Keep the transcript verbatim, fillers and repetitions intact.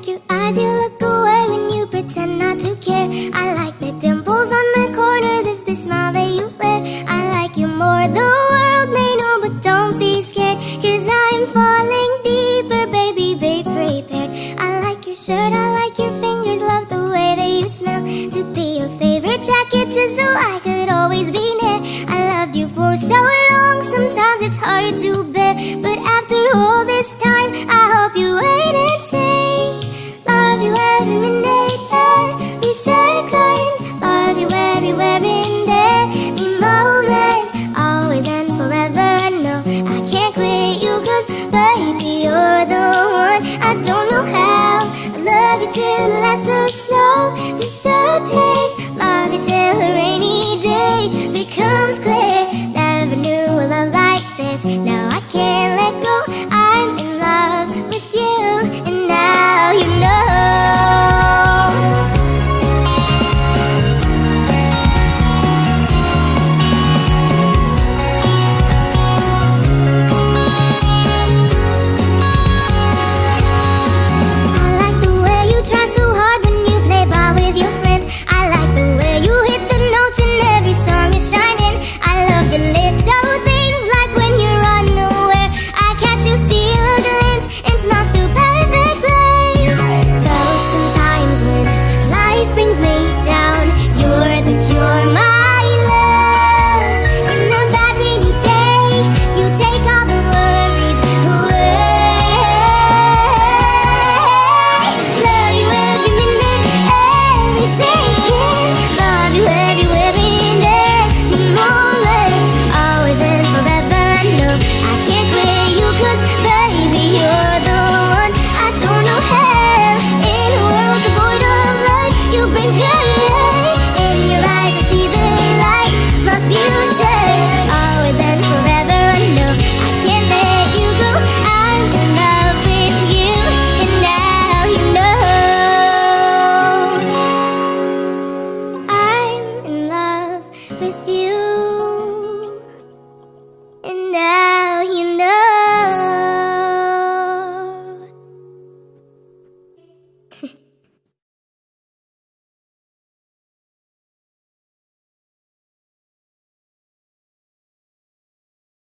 like your eyes, you look away when you pretend not to care. I like the dimples on the corners of the smile that you wear. I like you more, the world may know, but don't be scared, cause I'm falling deeper, baby, be prepared. I like your shirt, I like your fingers, love the way that you smell. To be your favorite jacket just so I could always be near. I loved you for so long, sometimes it's hard to bear, but after all this time, I hope you wait and see. Love you every minute that we second. Love you everywhere in every moment, always and forever. I know I can't quit you, cause baby, you're the one. I don't know how. I love you till the last of snow disappears. Love you till a rainy day becomes clear.